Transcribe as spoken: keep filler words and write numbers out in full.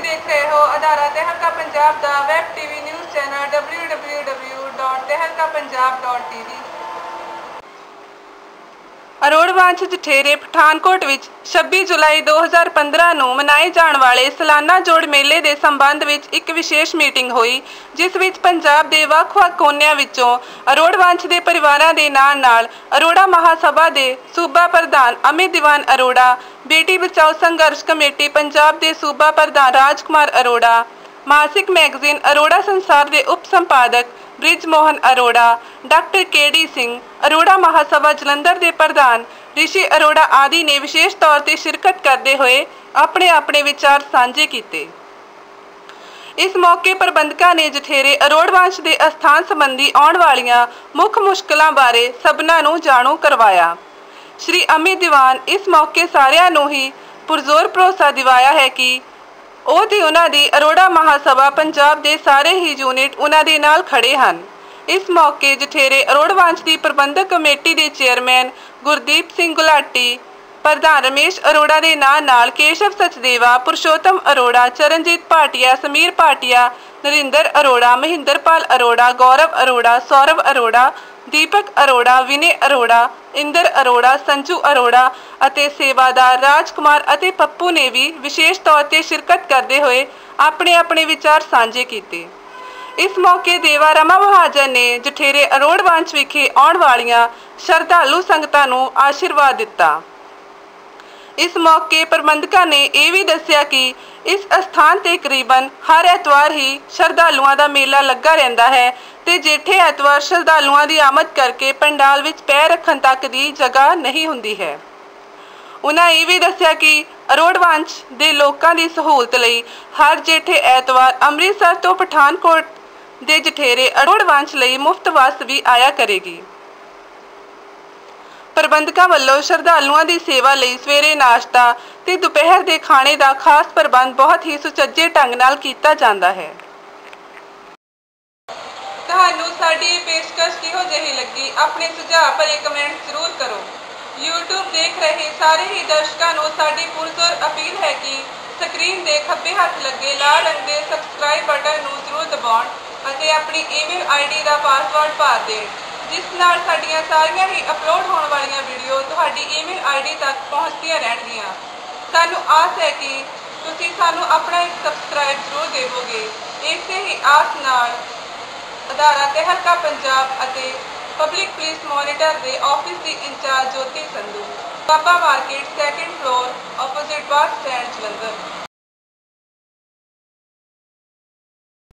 देख रहे हो अदारा तहलका पंजाब का web TV news channel W W W dot Tehelka Punjab dot T V. Arorvansh ਜਠੇਰੇ ਪਠਾਨਕੋਟ ਵਿੱਚ ਛੱਬੀ ਜੁਲਾਈ ਦੋ ਹਜ਼ਾਰ ਪੰਦਰਾਂ ਨੂੰ ਮਨਾਏ ਜਾਣ ਵਾਲੇ ਸਾਲਾਨਾ ਜੋੜ ਮੇਲੇ ਦੇ ਸੰਬੰਧ ਵਿੱਚ ਇੱਕ ਵਿਸ਼ੇਸ਼ ਮੀਟਿੰਗ ਹੋਈ, ਜਿਸ ਵਿੱਚ ਪੰਜਾਬ ਦੇ ਵੱਖ-ਵੱਖ ਕੋਨਿਆਂ ਵਿੱਚੋਂ ਅਰੋੜਵੰਸ਼ ਦੇ ਪਰਿਵਾਰਾਂ ਦੇ ਨਾਲ ਨਾਲ ਅਰੋੜਾ ਮਹਾਸਭਾ ਦੇ ਸੂਬਾ ਪ੍ਰਧਾਨ ਅਮਿਤ ਦੀਵਾਨ ਅਰੋੜਾ, ਬੇਟੀ ਬਚਾਓ ਸੰਘਰਸ਼ ਕਮੇਟੀ ਪੰਜਾਬ ਦੇ ਸੂਬਾ ਪ੍ਰਧਾਨ ਰਾਜਕੁਮਾਰ ਅਰੋੜਾ, ਮਾਸਿਕ ਮੈਗਜ਼ੀਨ ਅਰੋੜਾ ਸੰਸਾਰ ਦੇ ਉਪ ਸੰਪਾਦਕ Brij Mohan Arora, doctor K D Singh, Arora Mahasabha Jalandhar ਦੇ ਪ੍ਰਧਾਨ ਰਿਸ਼ੀ ਅਰੋੜਾ ਆਦि ਨੇ ਵਿਸ਼ੇਸ਼ ਤੌਰ ਤੇ ਸ਼ਿਰਕਤ ਕਰਦੇ ਹੋਏ ਆਪਣੇ ਆਪਣੇ ਵਿਚਾਰ ਸਾਂਝੇ ਕੀਤੇ। ਇਸ ਮੌਕੇ ਪ੍ਰਬੰਧਕਾਂ ਨੇ ਜਠੇਰੇ ਅਰੋੜਵੰਸ਼ ਦੇ ਅਸਥਾਨ ਸੰਬੰਧੀ ਆਉਣ ਵਾਲੀਆਂ ਮੁੱਖ ਮੁਸ਼ਕਲਾਂ ਬਾਰੇ ਸਭਨਾਂ ਨੂੰ ਜਾਣੂ ਕਰਵਾਇਆ। ਸ਼੍ਰੀ ਅਮਿਤ ਦੀਵਾਨ ਇਸ ਮੌਕੇ ਸਾਰਿਆਂ ਨੂੰ ਹੀ ਪੁਰਜ਼ੋਰ ਭਰੋਸਾ ਦਿਵਾਇਆ ਹੈ ਕਿ ਉਹ ਤੇ ਉਹਨਾਂ ਦੀ ਅਰੋੜਾ ਮਹਾਸਭਾ ਪੰਜਾਬ ਦੇ ਸਾਰੇ ਹੀ ਯੂਨਿਟ ਉਹਨਾਂ ਦੇ ਨਾਲ ਖੜੇ ਹਨ। ਇਸ ਮੌਕੇ ਜਠੇਰੇ ਅਰੋੜਵੰਸ਼ ਦੀ ਪ੍ਰਬੰਧਕ ਕਮੇਟੀ ਦੇ ਚੇਅਰਮੈਨ ਗੁਰਦੀਪ ਸਿੰਘ ਗੁਲਾਟੀ, ਪ੍ਰਧਾਨ ਰਮੇਸ਼ ਅਰੋੜਾ ਦੇ ਨਾਲ ਨਾਲ ਕੇਸ਼ਵ ਸਚਦੇਵਾ, ਪੁਰਸ਼ੋਤਮ ਅਰੋੜਾ, ਚਰਨਜੀਤ ਭਾਟੀਆ, ਸਮੀਰ ਭਾਟੀਆ, ਨਰਿੰਦਰ ਅਰੋੜਾ, ਮਹਿੰਦਰਪਾਲ ਅਰੋੜਾ, ਗੌਰਵ ਅਰੋੜਾ, ਸੌਰਵ ਅਰੋੜਾ, ਦੀਪਕ ਅਰੋੜਾ, ਵਿਨੇ ਅਰੋੜਾ, ਇੰਦਰ ਅਰੋੜਾ, ਸੰਜੂ ਅਰੋੜਾ ਅਤੇ ਸੇਵਾਦਾਰ ਰਾਜਕੁਮਾਰ ਅਤੇ ਪੱਪੂ ਨੇ ਵੀ ਵਿਸ਼ੇਸ਼ ਤੌਰ ਤੇ ਸ਼ਿਰਕਤ ਕਰਦੇ ਹੋਏ ਆਪਣੇ ਆਪਣੇ ਵਿਚਾਰ ਸਾਂਝੇ ਕੀਤੇ। ਇਸ ਮੌਕੇ ਦੇਵਾ ਰਮਾ ਮਹਾਜਨ ਨੇ ਜਠੇਰੇ ਅਰੋੜਵੰਸ਼ ਵਿਖੇ ਆਉਣ ਵਾਲੀਆਂ ਸ਼ਰਧਾਲੂ ਸੰਗਤਾਂ ਨੂੰ ਆਸ਼ੀਰਵਾਦ ਦਿੱਤਾ। ਇਸ ਮੌਕੇ ਪ੍ਰਬੰਧਕਾਂ ਨੇ ਇਹ ਵੀ ਦੱਸਿਆ ਕਿ ਇਸ ਅਸਥਾਨ ਤੇ ਤਕਰੀਬਨ ਹਰ ਐਤਵਾਰ ਹੀ ਸ਼ਰਧਾਲੂਆਂ ਦਾ ਮੇਲਾ ਲੱਗਾ ਰਹਿੰਦਾ ਹੈ ਤੇ ਜੇਠੇ ਐਤਵਾਰ ਸ਼ਰਧਾਲੂਆਂ ਦੀ ਆਮਦ ਕਰਕੇ ਪੰਡਾਲ ਵਿੱਚ ਪੈਰ ਰੱਖਣ ਤੱਕ ਦੀ ਜਗ੍ਹਾ ਨਹੀਂ ਹੁੰਦੀ ਹੈ। ਉਹਨਾਂ ਇਹ ਵੀ ਦੱਸਿਆ ਕਿ ਅਰੋੜਵੰਸ਼ ਦੇ ਲੋਕਾਂ ਦੀ ਸਹੂਲਤ ਲਈ ਹਰ ਜੇਠੇ ਐਤਵਾਰ ਅੰਮ੍ਰਿਤਸਰ ਤੋਂ ਪਠਾਨਕੋਟ ਦੇ ਜਠੇਰੇ ਅਰੋੜਵੰਸ਼ ਲਈ ਮੁਫਤ ਬੱਸ ਵੀ ਆਇਆ ਕਰੇਗੀ। ਪ੍ਰਬੰਧਕਾਂ ਵੱਲੋਂ ਸ਼ਰਧਾਲੂਆਂ ਦੀ ਸੇਵਾ ਲਈ ਸਵੇਰੇ ਨਾਸ਼ਤਾ ਤੇ ਦੁਪਹਿਰ ਦੇ ਖਾਣੇ ਦਾ ਖਾਸ ਪ੍ਰਬੰਧ ਬਹੁਤ ਹੀ ਸੁਚੱਜੇ ਢੰਗ ਨਾਲ ਕੀਤਾ ਜਾਂਦਾ ਹੈ। ਤੁਹਾਨੂੰ ਸਾਡੀ ਪੇਸ਼ਕਸ਼ ਕਿਹੋ ਜਿਹੀ ਲੱਗੀ? ਆਪਣੇ ਸੁਝਾਅ ਭਰੇ ਕਮੈਂਟ ਜ਼ਰੂਰ ਕਰੋ। YouTube ਦੇਖ ਰਹੇ ਸਾਰੇ ਹੀ ਦਰਸ਼ਕਾਂ ਨੂੰ ਸਾਡੀ ਪੁਰਜ਼ੋਰ ਅਪੀਲ ਹੈ ਕਿ ਸਕਰੀਨ ਦੇ ਖੱਬੇ ਹੱਥ ਲੱਗੇ ਲਾਲ ਰੰਗ ਦੇ ਸਬਸਕ੍ਰਾਈਬ ਬਟਨ ਨੂੰ ਜ਼ਰੂਰ ਦਬਾਉਣ ਅਤੇ ਆਪਣੀ ਈਮੇਲ ਆਈ ਡੀ ਦਾ ਪਾਸਵਰਡ ਪਾ ਦੇਣ, ਜਿਸ ਨਾਲ ਸਾਡੀਆਂ ਸਾਰੀਆਂ ਹੀ ਅਪਲੋਡ ਹੋਣ ਵਾਲੀਆਂ ਵੀਡੀਓ ਤੁਹਾਡੀ ਈਮੇਲ ਆਈ ਡੀ ਤੱਕ ਪਹੁੰਚਦੀਆਂ ਰਹਿਣਗੀਆਂ। ਸਾਨੂੰ ਆਸ ਹੈ ਕਿ ਤੁਸੀਂ ਸਾਨੂੰ ਆਪਣਾ ਇੱਕ ਸਬਸਕ੍ਰਾਈਬ ਜ਼ਰੂਰ ਦੇਵੋਗੇ। ਇਸੇ ਹੀ ਆਸ ਨਾਲ ਅਦਾਰਾ ਤਹਿਲਕਾ ਪੰਜਾਬ ਅਤੇ ਪਬਲਿਕ ਪੁਲਿਸ ਮੋਨੀਟਰ ਦੇ ਆਫਿਸ ਦੀ incharge Jyoti Sandhu, Baba market, second floor, opposite bus stand, Jalandhar.